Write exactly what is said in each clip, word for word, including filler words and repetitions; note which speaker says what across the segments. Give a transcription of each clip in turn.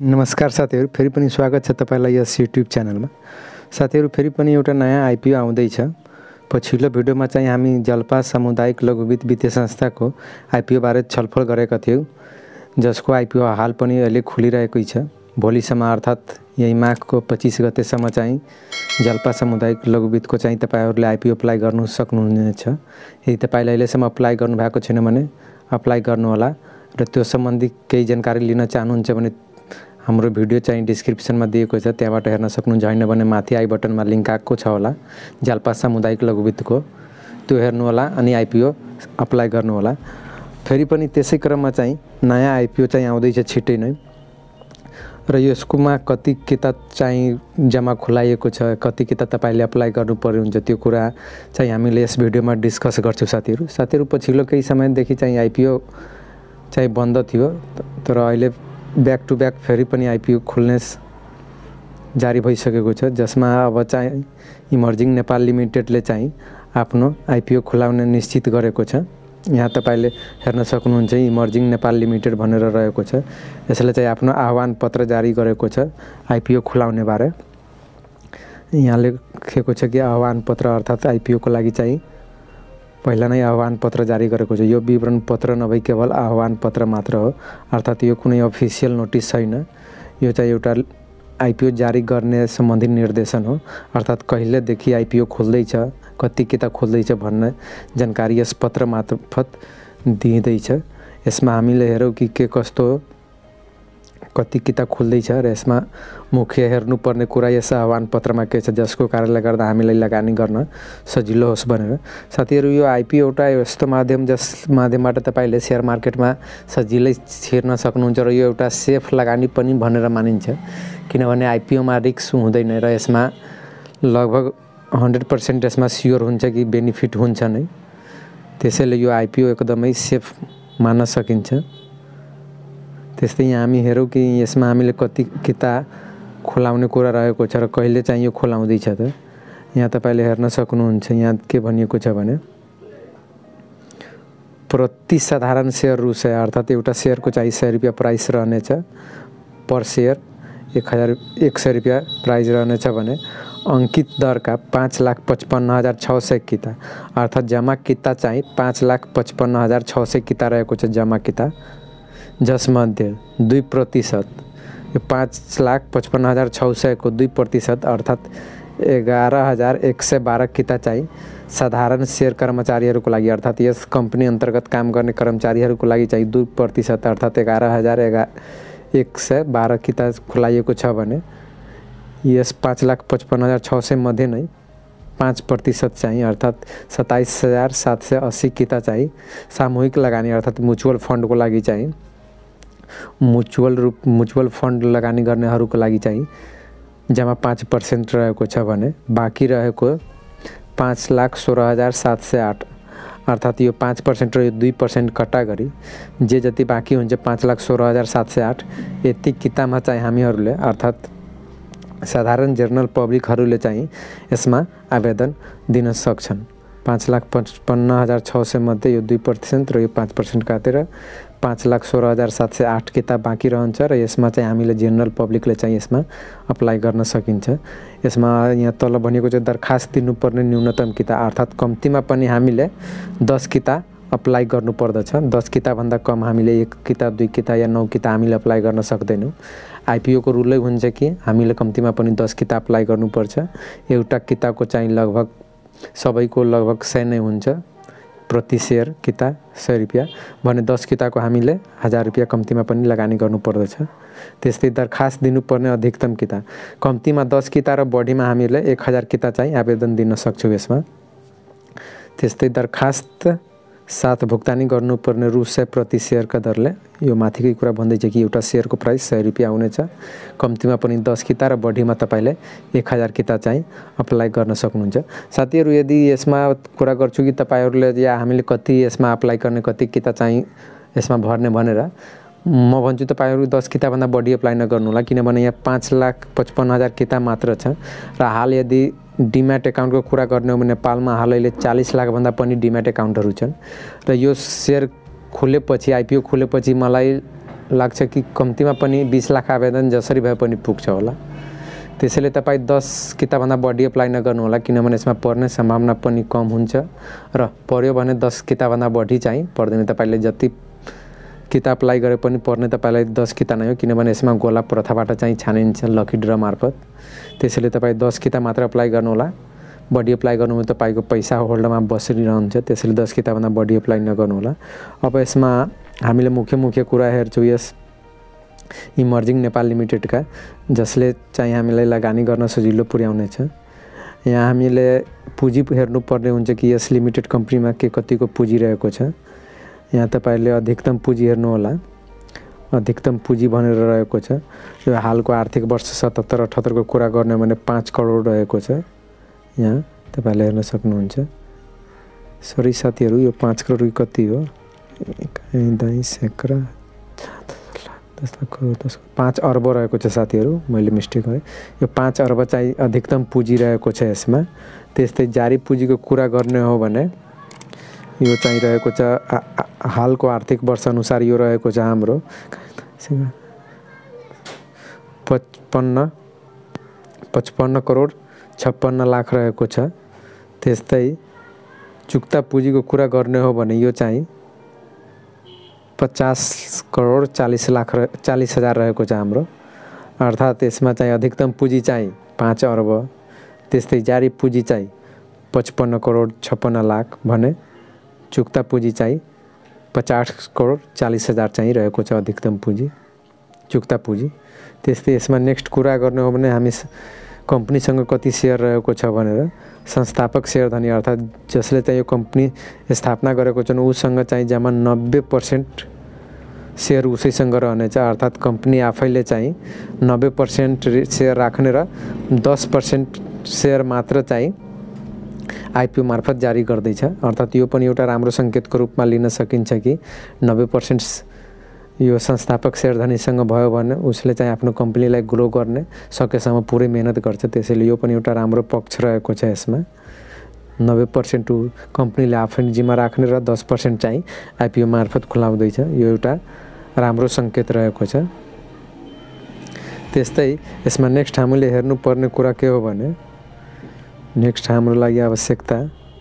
Speaker 1: नमस्कार साथीहरु, फेरि पनि स्वागत छ तपाईलाई यस युट्युब च्यानलमा। साथीहरु, फेरि पनि एउटा नयाँ आइपिओ आउँदैछ। पछिल्लो भिडियोमा चाहिँ हामी जलपा सामुदायिक लघु वित्त वित्तीय संस्थाको आइपिओ बारे छलफल गरेका थियौं, जसको आइपिओ हाल पनि अहिले खुलिरहेकै छ। भोलिसम्म अर्थात् यही माघको पच्चीस गतेसम्म चाहिँ जलपा सामुदायिक लघु वित्तको चाहिँ तपाईहरुले आइपिओ अप्लाई गर्नु सक्नुहुनेछ। यदि तपाईले अहिलेसम्म अप्लाई गर्नु भएको छैन भने अप्लाई गर्नु होला र त्यो सम्बन्धी केही जानकारी लिन चाहनुहुन्छ भने हाम्रो भिडियो चाहिँ डिस्क्रिप्सनमा दिएको छ, त्यहाँबाट हेर्न सक्नुहुन्छ। हैन भने माथि आई बटनमा लिंक आएको छ होला जलपा सामुदायिक लघु वित्तको, त्यो हेर्नु होला अनि आइपिओ अप्लाई गर्नु होला। फेरि पनि त्यसै क्रममा चाहिँ नयाँ आइपिओ चाहिँ आउँदैछ छिट्टै नै र यसकोमा कति किता चाहिँ जम्मा खुलाइएको छ, कति किता तपाईले अप्लाई गर्नु पर्ने हुन्छ, त्यो कुरा चाहिँ हामीले यस भिडियोमा डिस्कस गर्छौं। साथीहरु साथीहरु पछिल्लो केही समयदेखि चाहिँ आइपिओ चाहिँ बन्द थियो, तर अहिले ब्याक टु ब्याक फेरि पनि आइपिओ खुल्ने जारी भइसकेको छ, जसमा अब चाहिँ इमर्जिङ नेपाल लिमिटेडले चाहिँ आफ्नो आइपिओ खुलाउने निश्चित गरेको छ। यहाँ तपाईले हेर्न सक्नुहुन्छ इमर्जिङ नेपाल लिमिटेड भनेर रहेको छ। यसले चाहिँ आफ्नो आह्वान पत्र जारी गरेको छ आइपिओ खुलाउने बारे। यहाँ लेखेको छ कि आह्वान पत्र अर्थात् आइपिओ को लागि चाहिँ पहिला नै आह्वान पत्र जारी गरेको छ। यो विवरण पत्र नभई केवल आह्वान पत्र मात्र हो, अर्थात् यो कुनै अफिसियल नोटिस छैन। यो चाहिँ एउटा आइपिओ जारी गर्ने सम्बन्धी निर्देशन हो, अर्थात् कहिलेदेखि आइपिओ खोल्दैछ, कति किता खोल्दैछ भन्ने जानकारी यस पत्र मार्फत दिँदैछ। यसमा हामीले हेरौँ कि के कस्तो कति किता खुल्दैछ र यसमा मुख्य हेर्नुपर्ने कुरा यस आह्वान पत्रमा के छ, जसको कारणले गर्दा हामीलाई लगानी गर्न सजिलो होस् भनेर। साथीहरु, यो आइपिओ एउटा यस्तो माध्यम जस माध्यमबाट तपाईले शेयर मार्केटमा सजिलै छिर्न सक्नुहुन्छ र यो एउटा सेफ लगानी पनि भनेर मानिन्छ, किनभने आइपिओमा रिस्क हुँदैन र यसमा लगभग हन्ड्रेड पर्सेंट यसमा स्योर हुन्छ कि बेनिफिट हुन्छ नै। त्यसैले यो आइपिओ एकदमै सेफ मान्न सकिन्छ। त्यस्तै यहाँ हामी हेरौँ कि यसमा हामीले कति किता खोलाउने कुरा रहेको छ र कहिले चाहिँ यो खोलाउँदैछ त। यहाँ तपाईले हेर्न सक्नुहुन्छ, यहाँ के भनिएको छ भने प्रति साधारण शेयर रु सय, अर्थात् एउटा शेयरको चाहिँ सय रुपैयाँ प्राइस रहनेछ, पर शेयर एक हजार एक सय रुपैयाँ प्राइस रहनेछ भने अंकित दर का पाँच लाख पचपन्न हजार छ सय किता, अर्थात् जमा किता चाहिँ पाँच लाख पचपन्न हजार छ सय किता रहेको छ जमा किता, जसमध्ये दुई प्रतिशत यो पाँच लाख पचपन्न हजार छ सय को दुई प्रतिशत अर्थात् एघार हजार एक सय बाह्र किता चाहिँ साधारण शेयर कर्मचारीहरूको लागि, अर्थात् यस कम्पनी अन्तर्गत काम गर्ने कर्मचारीहरूको लागि चाहिँ दुई प्रतिशत अर्थात् एघार हजार एघार एक सय बाह्र किता खुलाइएको छ भने यस पाँच लाख पचपन्न हजार छ सय मध्ये नै पाँच प्रतिशत चाहिँ अर्थात् सत्ताइस हजार सात सय अस्सी किता चाहिँ सामूहिक लगानी अर्थात् म्युचुअल फन्डको लागि चाहिँ म्युचुअल रूप म्युचुअल फन्ड लगानी गर्नेहरूको लागि चाहिँ जम्मा पाँच पर्सेंट रहेको छ भने बाँकी रहेको पाँच लाख सोह्र हजार सात सय आठ, अर्थात् यो पाँच पर्सेंट र यो दुई पर्सेंट कट्टा गरी जे जति बाँकी हुन्छ पाँच लाख सोह्र हजार सात सय आठ, यति कितामा चाहिँ हामीहरूले अर्थात् साधारण जनरल पब्लिकहरूले चाहिँ यसमा आवेदन दिन सक्छन्। पाँच लाख पचपन्न हजार छ सय मध्ये यो दुई पर्सेंट र यो पाँच पर्सेंट काटेर पाँच लाख सोह्र हजार सात सय आठ किताब बाँकी रहन्छ र यसमा चाहिँ हामीले जनरल पब्लिकले चाहिँ यसमा अप्लाई गर्न सकिन्छ। यसमा यहाँ तल भनेको चाहिँ दरखास्त दिनुपर्ने न्यूनतम किता, अर्थात् कम्तीमा पनि हामीले दस किता अप्लाई गर्नु पर्दछ। दस किता भन्दा कम हामीले एक किता दुई किता या नौ किता हामीले अप्लाई गर्न सक्दैनौँ। आइपिओ को रुलै हुन्छ कि हामीले कम्तीमा पनि दस किता अप्लाई गर्नुपर्छ। एउटा किताको चाहिँ लगभग सबैको लगभग सय नै हुन्छ, प्रति शेयर किता सय रुपैयाँ भने दस किताको हामीले हजार रुपैयाँ कम्तीमा पनि लगानी गर्नु पर्दछ। त्यस्तै दरखास्त दिनुपर्ने अधिकतम किता, कम्तीमा दस किता र बढीमा हामीले एक हजार किता चाहिँ आवेदन दिन सक्छौँ यसमा। त्यस्तै दरखास्त साथ भुक्तानी गर्नुपर्ने रु सय प्रति शेयरका दरले, यो माथिकै कुरा भन्दैछ कि एउटा शेयरको प्राइस सय रुपैयाँ आउनेछ, कम्तीमा पनि दस किता र बढीमा तपाईले एक हजार किता चाहिँ अप्लाई गर्न सक्नुहुन्छ। साथीहरु, यदि यसमा कुरा गर्छु कि तपाईहरुले या हामीले कति यसमा अप्लाई गर्ने कति किता चाहिँ यसमा भर्ने भनेर, म भन्छु तपाईहरु दस किता भन्दा बढी अप्लाई नगर्नु होला, किनभने यहाँ पाँच लाख पचपन्न हजार किता मात्र छ र हाल यदि डिम्याट एकाउन्टको कुरा गर्ने हो भने नेपालमा हाल अहिले चालीस लाख भन्दा पनि डिम्याट एकाउन्टहरू छन् र यो शेयर खुलेपछि आइपिओ खुलेपछि मलाई लाग्छ कि कम्तीमा पनि बीस लाख आवेदन जसरी भए पनि पुग्छ होला। त्यसैले तपाईँ दस किताबभन्दा बढी अप्लाई नगर्नु होला, किनभने यसमा पर्ने सम्भावना पनि कम हुन्छ र पर्यो भने दस किताबभन्दा बढी चाहिँ पर्दैन। तपाईँले जति किताब अप्लाई गरे पनि पर्ने तपाईँलाई दस किताब नै हो, किनभने यसमा गोला प्रथाबाट चाहिँ छानिन्छ लकी ड्र मार्फत। त्यसैले तपाईँ दस किताब मात्र अप्लाई गर्नुहोला। बढी अप्लाई गर्नुभयो तपाईँको पैसा होल्डरमा बसिरहन्छ, त्यसैले दस किताबभन्दा बढी अप्लाई नगर्नुहोला। अब यसमा हामीले मुख्य मुख्य कुरा हेर्छौँ यस इमर्जिङ नेपाल लिमिटेडका, जसले चाहिँ हामीलाई लगानी गर्न सजिलो पुर्याउनेछ। यहाँ हामीले पुँजी हेर्नुपर्ने हुन्छ कि यस लिमिटेड कम्पनीमा के कतिको पुँजी रहेको छ। यहाँ तपाईँले अधिकतम पुँजी हेर्नुहोला। अधिकतम पुँजी भनेर रहेको छ यो हालको आर्थिक वर्ष सतहत्तर अठहत्तरको कुरा गर्ने भने पाँच करोड रहेको छ। यहाँ तपाईँले हेर्न सक्नुहुन्छ। सरी साथीहरू, यो पाँच करोड कति हो? दाइँ सैकड़ा दस करोड दस पाँच अर्ब रहेको छ साथीहरू, मैले मिस्टेक गरेँ। यो पाँच अर्ब चाहिँ अधिकतम पुँजी रहेको छ यसमा। त्यस्तै जारी पुँजीको कुरा गर्ने हो भने यो चाहिँ रहेको छ हालको आर्थिक वर्ष अनुसार यो रहेको छ हाम्रो पचपन्न पचपन्न करोड छप्पन्न लाख रहेको छ। त्यस्तै चुक्ता पुँजीको कुरा गर्ने हो भने यो चाहिँ पचास करोड चालीस लाख चालीस हजार रहेको छ हाम्रो। अर्थात् यसमा चाहिँ अधिकतम पुँजी चाहिँ पाँच अर्ब, त्यस्तै जारी पुँजी चाहिँ पचपन्न करोड छप्पन्न लाख भने चुक्ता पुँजी चाहिँ पचास करोड चालीस हजार चाहिँ रहेको छ अधिकतम पुँजी चुक्ता पुँजी। त्यस्तै यसमा नेक्स्ट कुरा गर्ने हो भने हामी कम्पनीसँग कति सेयर रहेको छ भनेर संस्थापक सेयर धनी अर्थात् जसले चाहिँ यो कम्पनी स्थापना गरेको छन् उसँग चाहिँ जम्मा नब्बे पर्सेन्ट सेयर उसैसँग रहनेछ। अर्थात् कम्पनी आफैले चाहिँ नब्बे पर्सेन्ट सेयर राख्ने र दस पर्सेन्ट सेयर मात्र चाहिँ आइपिओ मार्फत जारी गर्दैछ। अर्थात् यो पनि एउटा राम्रो सङ्केतको रूपमा लिन सकिन्छ कि नब्बे पर्सेन्ट यो संस्थापक शेयरधनीसँग भयो भने उसले चाहिँ आफ्नो कम्पनीलाई ग्रो गर्ने सकेसम्म पुरै मेहनत गर्छ। त्यसैले यो पनि एउटा राम्रो पक्ष रहेको छ यसमा। नब्बे पर्सेन्ट कम्पनीले आफै जिम्मा राख्ने र दस पर्सेन्ट चाहिँ आइपिओ मार्फत खुलाउँदैछ, यो एउटा राम्रो सङ्केत रहेको छ। त्यस्तै यसमा नेक्स्ट हामीले हेर्नुपर्ने कुरा के हो भने नेक्स्ट हाम्रो लागि आवश्यकता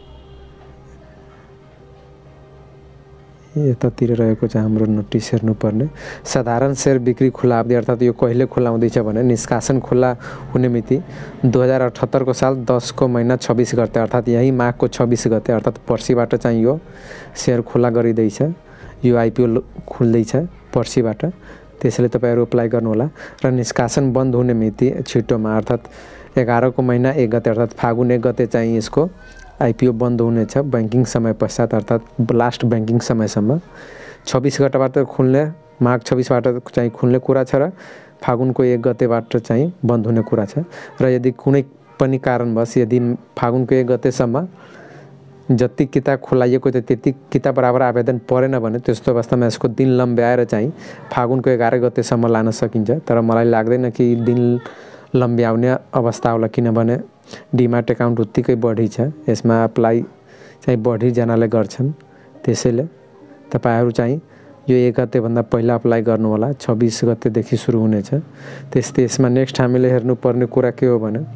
Speaker 1: यतातिर रहेको छ हाम्रो नोटिस हेर्नुपर्ने साधारण सेयर बिक्री खुला अवधि अर्थात् यो कहिले खुला हुँदैछ भने निष्कासन खुला हुने मिति दो हजार अठहत्तरको साल दसको महिना छब्बिस गते अर्थात् यही माघको छब्बिस गते अर्थात् पर्सिबाट चाहिँ यो सेयर खुला गरिँदैछ। यो आइपिओ खुल्दैछ पर्सिबाट, त्यसैले तपाईँहरू अप्लाई गर्नुहोला। र निष्कासन बन्द हुने मिति छिटोमा अर्थात् एघारको महिना एक गते अर्थात् फागुन एक गते चाहिँ यसको आइपिओ बन्द हुनेछ ब्याङ्किङ समय पश्चात अर्थात् लास्ट ब्याङ्किङ समयसम्म। छब्बिस गतेबाट खुल्ने माघ छब्बिसबाट चाहिँ खुल्ने कुरा छ र फागुनको एक गतेबाट चाहिँ बन्द हुने कुरा छ। र यदि कुनै पनि कारणवश यदि फागुनको एक गतेसम्म जति किताब खुलाइएको थियो त्यति किताब बराबर आवेदन परेन भने त्यस्तो अवस्थामा यसको दिन लम्ब्याएर चाहिँ फागुनको एघार गतेसम्म लान सकिन्छ। तर मलाई लाग्दैन कि दिन लम्ब्याउने अवस्था होला, किनभने डिमाट एकाउन्ट उत्तिकै बढी छ, यसमा अप्लाई चाहिँ बढीजनाले गर्छन्। त्यसैले तपाईँहरू चाहिँ यो एक गतेभन्दा पहिला अप्लाई गर्नु होला, छब्बिस गतेदेखि सुरु हुनेछ। त्यस्तै यसमा नेक्स्ट हामीले हेर्नुपर्ने कुरा के हो भने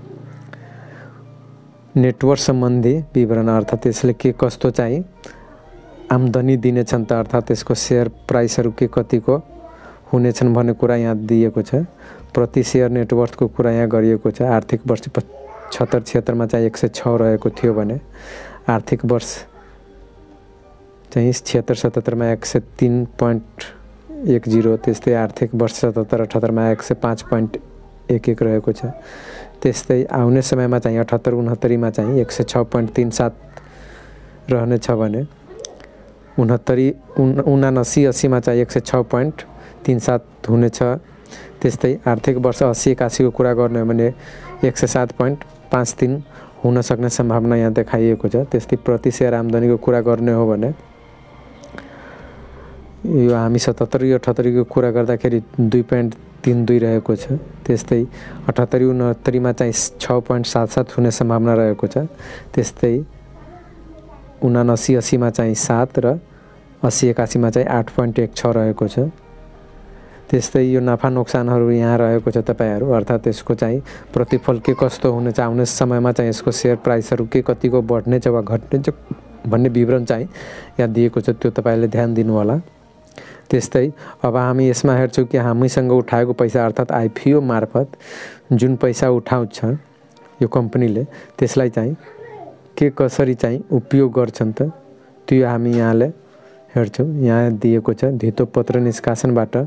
Speaker 1: नेटवर्क सम्बन्धी विवरण अर्थात् यसले के कस्तो चाहिँ आम्दानी दिनेछन् त अर्थात् यसको सेयर प्राइसहरू के कतिको हुनेछन् भन्ने कुरा यहाँ दिएको छ। प्रति सेयर नेटवर्थको कुरा यहाँ गरिएको छ। आर्थिक वर्ष पचहत्तर छिहत्तरमा चाहिँ एक सय छ रहेको थियो भने आर्थिक वर्ष चाहिँ छिहत्तर सतहत्तरमा एक सय तिन पोइन्ट एक जिरो, त्यस्तै आर्थिक वर्ष सतहत्तर अठहत्तरमा एक सय पाँच पोइन्ट एक एक रहेको छ। त्यस्तै आउने समयमा चाहिँ अठहत्तर उनहत्तरीमा चाहिँ एक सय छ पोइन्ट तिन सात रहनेछ भने उनहत्तरी उन उनासी अस्सीमा चाहिँ एक सय छ पोइन्ट तिन सात हुनेछ। त्यस्तै आर्थिक वर्ष अस्सी एकासीको कुरा गर्ने हो भने एक सय सात पोइन्ट पाँच तिन हुन सक्ने सम्भावना यहाँ देखाइएको छ। त्यस्तै प्रति सेयर आम्दानीको कुरा गर्ने हो भने यो हामी सतहत्तरी अठहत्तरीको कुरा गर्दाखेरि दुई पोइन्ट तिन दुई रहेको छ। त्यस्तै अठहत्तरी उनहत्तरीमा चाहिँ छ पोइन्ट सात सात हुने सम्भावना रहेको छ। त्यस्तै उनासी अस्सीमा चाहिँ सात र अस्सी एकासीमा चाहिँ आठ पोइन्ट एक छ रहेको छ। त्यस्तै यो नाफा नोक्सानहरू यहाँ रहेको छ तपाईँहरू, अर्थात् यसको चाहिँ प्रतिफल के कस्तो हुनेछ, आउने समयमा चाहिँ यसको सेयर प्राइसहरू के कतिको बढ्नेछ वा घट्नेछ भन्ने विवरण चाहिँ यहाँ दिएको छ, त्यो तपाईँले ध्यान दिनु होला। त्यस्तै अब हामी यसमा हेर्छौँ कि हामीसँग उठाएको पैसा अर्थात् आइपिओ मार्फत जुन पैसा उठाउँछ यो कम्पनीले त्यसलाई चाहिँ के कसरी चाहिँ उपयोग गर्छन् त त्यो हामी यहाँले हेर्छौँ। यहाँ दिएको छ धितोपत्र निष्कासनबाट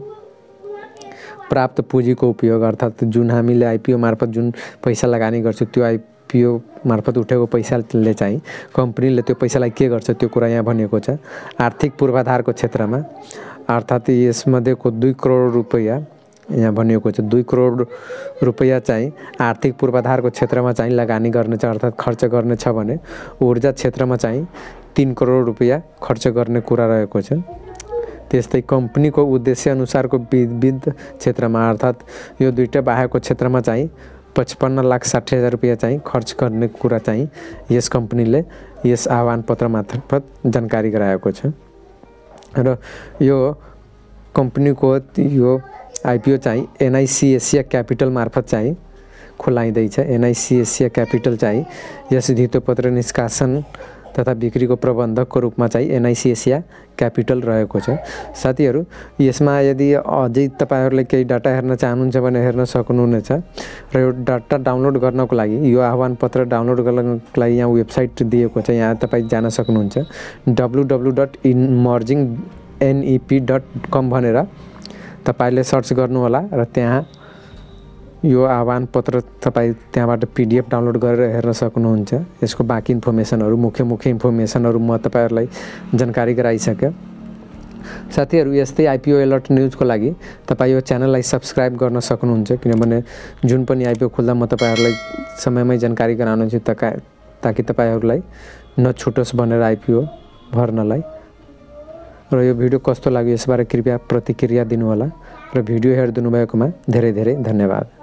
Speaker 1: प्राप्त पुँजीको उपयोग, अर्थात् जुन हामीले आइपिओ मार्फत जुन पैसा लगानी गर्छौँ त्यो आइपिओ मार्फत उठेको पैसाले चाहिँ कम्पनीले त्यो पैसालाई के गर्छ त्यो कुरा यहाँ भनिएको छ। आर्थिक पूर्वाधारको क्षेत्रमा अर्थात् यसमध्येको दुई करोड रुपैयाँ यहाँ भनिएको छ, दुई करोड रुपैयाँ चाहिँ आर्थिक पूर्वाधारको क्षेत्रमा चाहिँ लगानी गर्नेछ अर्थात् खर्च गर्नेछ भने ऊर्जा क्षेत्रमा चाहिँ तीन करोड रुपैयाँ खर्च गर्ने कुरा रहेको छ। त्यस्तै कम्पनीको उद्देश्य अनुसारको विविध क्षेत्रमा अर्थात् यो दुईटा बाहेकको क्षेत्रमा चाहिँ पचपन्न लाख साठी हजार रुपैयाँ चाहिँ खर्च गर्ने कुरा चाहिँ यस कम्पनीले यस आह्वान पत्र मार्फत जानकारी गराएको छ। र यो कम्पनीको यो आइपिओ चाहिँ एनआइसी एसिया क्यापिटल मार्फत चाहिँ खुलाइँदैछ। एनआइसी एसिया क्यापिटल चाहिँ यस धितोपत्र निष्कासन तथा बिक्रीको प्रबन्धकको रूपमा चाहिँ एनआइसी एसिया क्यापिटल रहेको छ। साथीहरू यसमा यदि अझै तपाईँहरूले केही डाटा हेर्न चाहनुहुन्छ भने हेर्न सक्नुहुनेछ र यो डाटा डाउनलोड गर्नको लागि यो आह्वान पत्र डाउनलोड गर्नको लागि यहाँ वेबसाइट दिएको छ, यहाँ तपाईँ जान सक्नुहुन्छ W W dot emerging NEP dot com भनेर तपाईँले सर्च गर्नुहोला र त्यहाँ यो आह्वान पत्र तपाईँ त्यहाँबाट पिडिएफ डाउनलोड गरेर हेर्न सक्नुहुन्छ। यसको बाँकी इन्फर्मेसनहरू मुख्य मुख्य इन्फर्मेसनहरू म तपाईँहरूलाई जानकारी गराइसकेँ। साथीहरू यस्तै आइपिओ अलर्ट न्युजको लागि तपाईँ यो च्यानललाई सब्सक्राइब गर्न सक्नुहुन्छ, किनभने जुन पनि आइपिओ खोल्दा म तपाईँहरूलाई समयमै जानकारी गराउनेछु ताकि ताकि तपाईँहरूलाई नछुटोस् भनेर आइपिओ भर्नलाई। र यो भिडियो कस्तो लाग्यो यसबारे कृपया प्रतिक्रिया दिनुहोला र भिडियो हेरिदिनु भएकोमा धेरै धेरै धन्यवाद।